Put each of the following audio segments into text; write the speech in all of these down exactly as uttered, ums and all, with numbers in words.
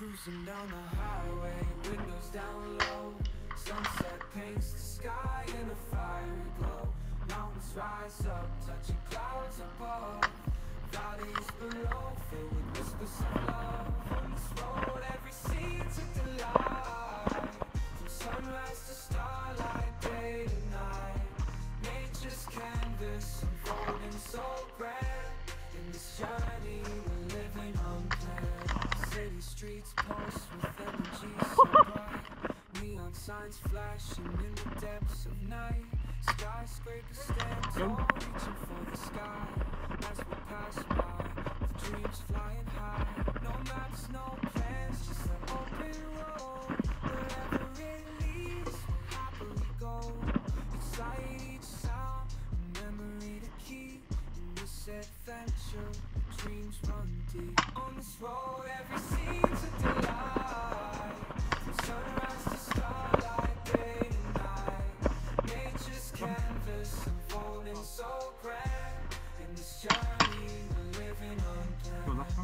Cruising down the highway, windows down low. Sunset paints the sky in a fiery glow. Mountains rise up, touching clouds above. Valleys below, filled with whispers of love. On this road, every scene took delight. From sunrise to starlight, day to night. Nature's canvas unfolding so grand. In this journey, we're living unplanned. City streets pulse with energy so bright. Neon signs flashing in the depths of night. Skyscrapers stand tall, reaching for the sky. As we pass by, with dreams flying high. No maps, no plans, just an open road. Wherever it leads, we'll happily go. Inside each sound, a memory to keep. In this adventure, dreams run deep. On this road, every scene's a delight. From sunrise to starlight, day to night. Nature's canvas unfolding so grand. In this journey, we're living unplanned. Go last one.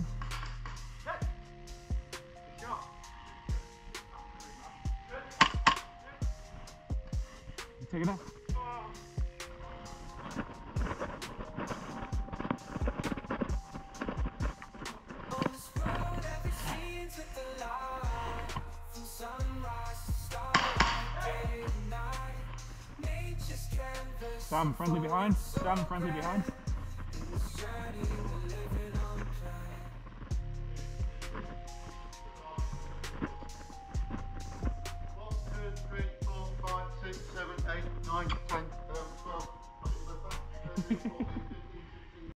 You take it off. On this road, every scene's with the light. From sunrise to starlight, day to night. Nature's canvas. Sam, friendly behind. Sam, friendly behind. In this journey, we're living unplanned. One, two, three, four, five, six, seven, eight, nine, ten, eleven, twelve.